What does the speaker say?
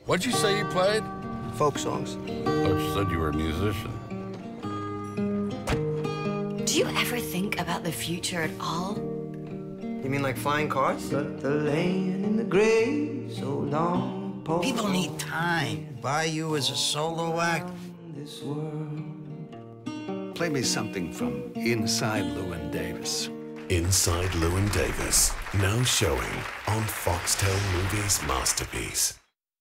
What'd you say you played? Folk songs. Thought you said you were a musician. Do you ever think about the future at all? You mean like flying cars? The laying in the grave so long. People need time. Buy you as a solo act. This world. Play me something from Inside LLEWYN Davis. Inside LLEWYN Davis, now showing on Foxtel Movies Masterpiece.